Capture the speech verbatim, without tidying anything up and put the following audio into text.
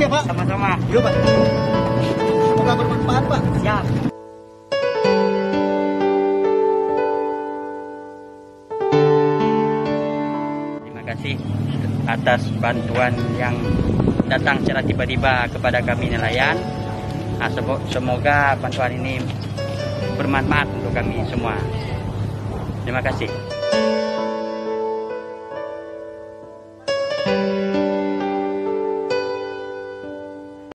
ya Pak. Sama-sama. Yuk Pak. Semoga bermanfaat Pak. Siap. Terima kasih atas bantuan yang datang secara tiba-tiba kepada kami nelayan. Nah, semoga bantuan ini bermanfaat untuk kami semua. Terima kasih.